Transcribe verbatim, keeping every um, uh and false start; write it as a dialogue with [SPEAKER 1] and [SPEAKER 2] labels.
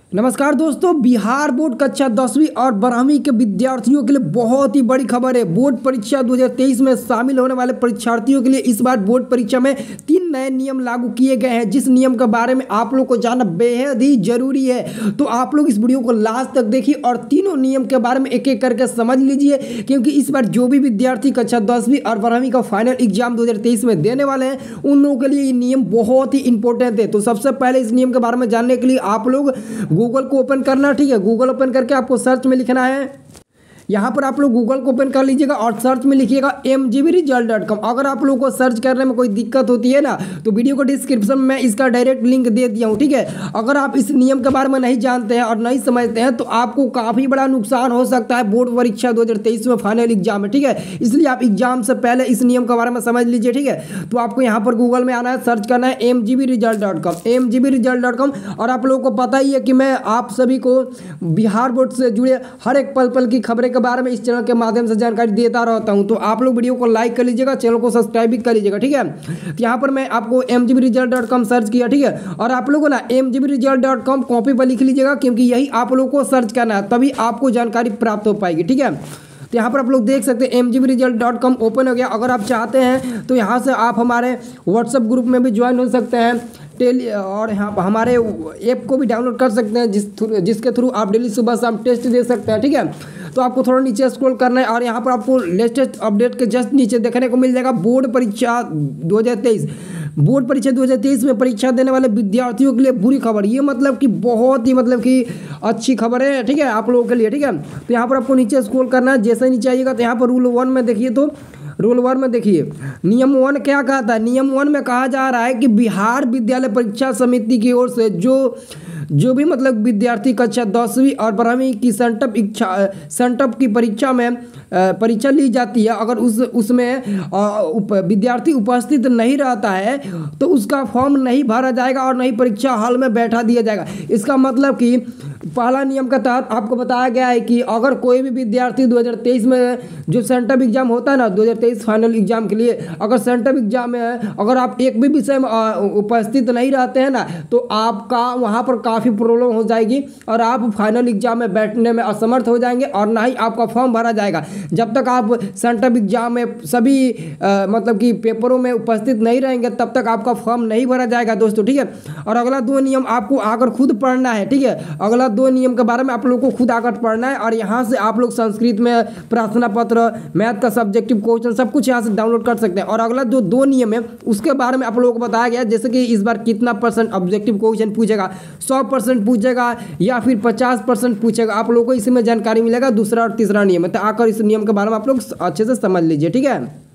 [SPEAKER 1] नमस्कार दोस्तों, बिहार बोर्ड कक्षा दसवीं और बारहवीं के विद्यार्थियों के लिए बहुत ही बड़ी खबर है। बोर्ड परीक्षा दो हज़ार तेईस में शामिल होने वाले परीक्षार्थियों के लिए इस बार बोर्ड परीक्षा में तीन नए नियम लागू किए गए हैं, जिस नियम के बारे में आप लोग को जानना बेहद ही जरूरी है। तो आप लोग इस वीडियो को लास्ट तक देखिए और तीनों नियम के बारे में एक एक करके समझ लीजिए, क्योंकि इस बार जो भी विद्यार्थी कक्षा दसवीं और बारहवीं का फाइनल एग्जाम दो हज़ार तेईस में देने वाले हैं, उन लोगों के लिए ये नियम बहुत ही इंपॉर्टेंट है। तो सबसे पहले इस नियम के बारे में जानने के लिए आप लोग गूगल को ओपन करना, ठीक है। गूगल ओपन करके आपको सर्च में लिखना है, यहाँ पर आप लोग गूगल को ओपन कर लीजिएगा और सर्च में लिखिएगा M G B result dot com. अगर आप लोगों को सर्च करने में कोई दिक्कत होती है ना, तो वीडियो को डिस्क्रिप्शन में मैं इसका डायरेक्ट लिंक दे दिया हूँ, ठीक है। अगर आप इस नियम के बारे में नहीं जानते हैं और नहीं समझते हैं तो आपको काफ़ी बड़ा नुकसान हो सकता है बोर्ड परीक्षा दो हज़ार तेईस में फाइनल एग्जाम में, ठीक है। इसलिए आप एग्जाम से पहले इस नियम के बारे में समझ लीजिए, ठीक है। तो आपको यहाँ पर गूगल में आना है, सर्च करना है M G B result dot com, M G B result dot com. और आप लोगों को पता ही है कि मैं आप सभी को बिहार बोर्ड से जुड़े हर एक पल पल की खबरें के बारे में इस चैनल के माध्यम से जानकारी देता रहता हूं। तो आप लोग वीडियो को लाइक कर लीजिएगा, चैनल को सब्सक्राइब भी कर लीजिएगा, ठीक है। तो यहाँ पर मैं आपको M G B result dot com search किया, ठीक है। और आप लोगों ना M G B result dot com copy पर लिख लीजिएगा, क्योंकि यही आप लोगों को सर्च करना है, तभी आपको जानकारी प्राप्त हो पाएगी, ठीक है। तो यहाँ पर आप लोग देख सकते हैं M G B result dot com open हो गया। अगर आप चाहते हैं तो यहाँ से आप हमारे व्हाट्सएप ग्रुप में भी ज्वाइन हो सकते हैं, टेली और यहाँ हमारे ऐप को भी डाउनलोड कर सकते हैं, जिस थ्रू जिसके थ्रू आप डेली सुबह शाम टेस्ट दे सकते हैं, ठीक है। तो आपको थोड़ा नीचे स्क्रॉल करना है और यहाँ पर आपको लेटेस्ट अपडेट के जस्ट नीचे देखने को मिल जाएगा बोर्ड परीक्षा दो हज़ार तेईस। बोर्ड परीक्षा दो हज़ार तेईस में परीक्षा देने वाले विद्यार्थियों के लिए बुरी खबर, ये मतलब कि बहुत ही मतलब कि अच्छी खबर है, ठीक है, आप लोगों के लिए, ठीक है। तो यहाँ पर आपको नीचे स्क्रॉल करना है, जैसे नीचे आइएगा तो यहाँ पर रूल वन में देखिए, तो रूल वन में देखिए नियम वन क्या कहता है। नियम वन में कहा जा रहा है कि बिहार विद्यालय परीक्षा समिति की ओर से जो जो भी मतलब विद्यार्थी कक्षा दसवीं और बारहवीं की सेंटअप इच्छा सेंटअप की परीक्षा में परीक्षा ली जाती है, अगर उस उसमें उप, विद्यार्थी उपस्थित नहीं रहता है तो उसका फॉर्म नहीं भरा जाएगा और नहीं परीक्षा हॉल में बैठा दिया जाएगा। इसका मतलब कि पहला नियम के तहत आपको बताया गया है कि अगर कोई भी विद्यार्थी दो हज़ार तेईस में जो सेंटअप एग्जाम होता है ना, दो हज़ार तेईस फाइनल एग्जाम के लिए, अगर सेंटअप एग्जाम में अगर आप एक भी विषय में उपस्थित नहीं रहते हैं ना, तो आपका वहाँ पर काफ़ी प्रॉब्लम हो जाएगी और आप फाइनल एग्जाम में बैठने में असमर्थ हो जाएंगे और ना ही आपका फॉर्म भरा जाएगा। जब तक आप सेंटअप एग्जाम में सभी आ, मतलब कि पेपरों में उपस्थित नहीं रहेंगे तब तक आपका फॉर्म नहीं भरा जाएगा दोस्तों, ठीक है। और अगला दो नियम आपको आकर खुद पढ़ना है, ठीक है। अगला दो नियम के बारे में आप लोगों को खुद आकर पढ़ना है और यहाँ से आप लोग संस्कृत में प्रार्थना पत्र, मैथ का सब्जेक्टिव क्वेश्चन सब कुछ यहाँ से डाउनलोड कर सकते हैं। और अगला जो दो नियम है उसके बारे में आप लोगों को बताया गया, जैसे कि इस बार कितना परसेंट ऑब्जेक्टिव क्वेश्चन पूछेगा, सौ परसेंट पूछेगा या फिर पचास परसेंट पूछेगा, आप लोगों को इसमें जानकारी मिलेगा। दूसरा और तीसरा नियम है, तो आकर इस नियम के बारे में आप लोग अच्छे से समझ लीजिए, ठीक है।